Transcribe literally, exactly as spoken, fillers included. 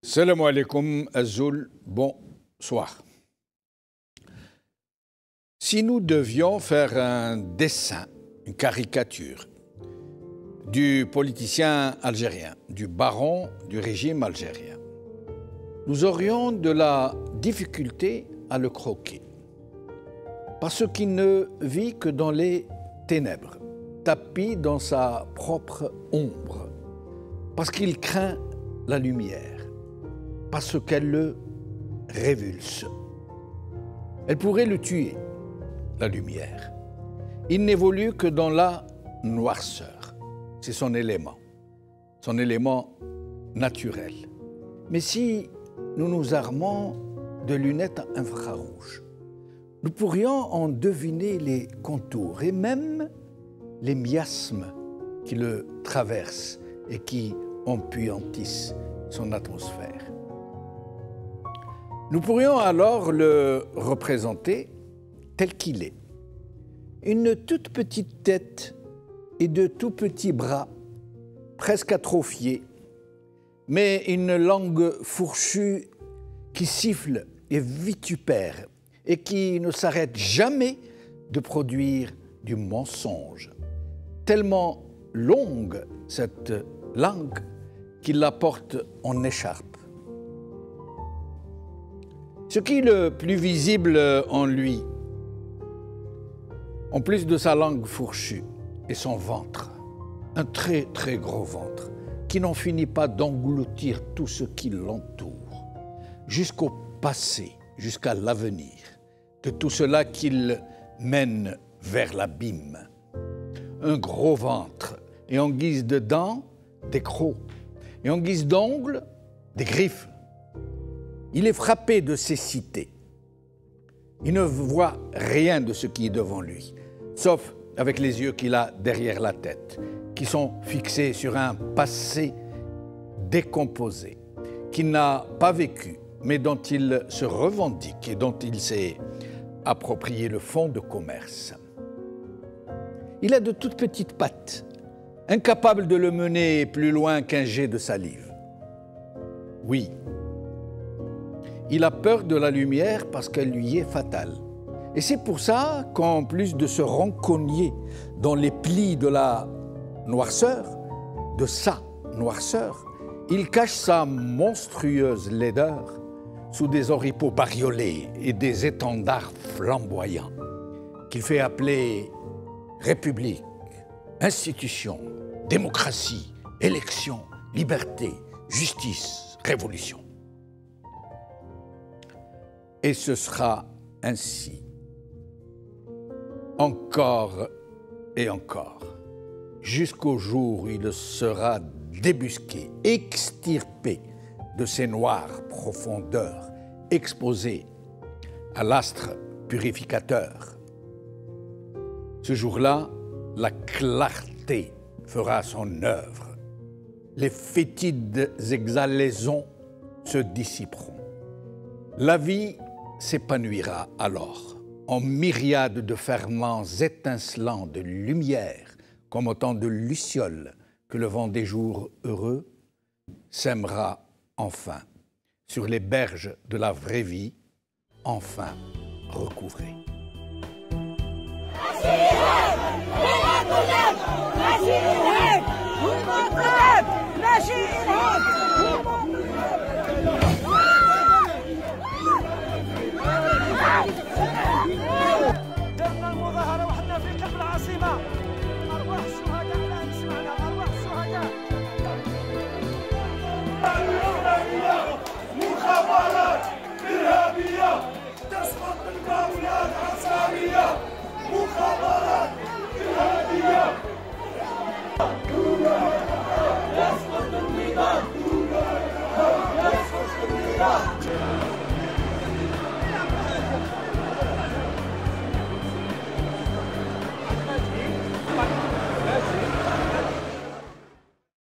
Salam alaikum, Azul, bonsoir. Si nous devions faire un dessin, une caricature du politicien algérien, du baron du régime algérien, nous aurions de la difficulté à le croquer. Parce qu'il ne vit que dans les ténèbres, tapi dans sa propre ombre, parce qu'il craint la lumière, parce qu'elle le révulse. Elle pourrait le tuer, la lumière. Il n'évolue que dans la noirceur. C'est son élément, son élément naturel. Mais si nous nous armons de lunettes infrarouges, nous pourrions en deviner les contours et même les miasmes qui le traversent et qui empuantissent son atmosphère. Nous pourrions alors le représenter tel qu'il est. Une toute petite tête et de tout petits bras, presque atrophiés, mais une langue fourchue qui siffle et vitupère et qui ne s'arrête jamais de produire du mensonge. Tellement longue cette langue qu'il la porte en écharpe. Ce qui est le plus visible en lui, en plus de sa langue fourchue, est son ventre, un très très gros ventre, qui n'en finit pas d'engloutir tout ce qui l'entoure, jusqu'au passé, jusqu'à l'avenir, de tout cela qu'il mène vers l'abîme. Un gros ventre, et en guise de dents, des crocs, et en guise d'ongles, des griffes. Il est frappé de cécité. Il ne voit rien de ce qui est devant lui, sauf avec les yeux qu'il a derrière la tête, qui sont fixés sur un passé décomposé, qu'il n'a pas vécu, mais dont il se revendique et dont il s'est approprié le fonds de commerce. Il a de toutes petites pattes, incapable de le mener plus loin qu'un jet de salive. Oui, il a peur de la lumière parce qu'elle lui est fatale. Et c'est pour ça qu'en plus de se renconigner dans les plis de la noirceur, de sa noirceur, il cache sa monstrueuse laideur sous des oripeaux bariolés et des étendards flamboyants qu'il fait appeler République, institution, démocratie, élection, liberté, justice, révolution. Et ce sera ainsi, encore et encore, jusqu'au jour où il sera débusqué, extirpé de ses noires profondeurs, exposé à l'astre purificateur. Ce jour-là, la clarté fera son œuvre. Les fétides exhalaisons se dissiperont. La vie s'épanouira alors en myriades de ferments étincelants de lumière, comme autant de lucioles que le vent des jours heureux sèmera enfin sur les berges de la vraie vie, enfin recouvrée. درنا المظاهرة وحنا في قلب العاصمة. أرواح الشهداء لا نسمعنا، أرواح الشهداء. مخابرات إرهابية تسقط الدولة العسكرية. مخابرات إرهابية يسقط النظام. يسقط النظام.